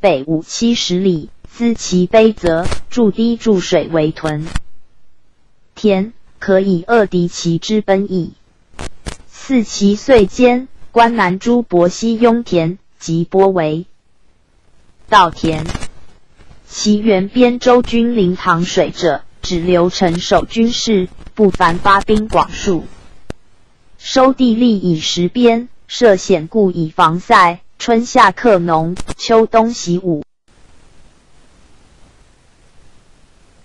北5、70里，资其卑泽，筑堤筑水为屯田，可以扼敌其之奔矣。4其岁间，关南诸伯西雍田及波为稻田。其原边州军临塘水者，指刘成守军事，不凡发兵广数，收地利以实边，设险固以防塞。春夏克农，秋冬习武。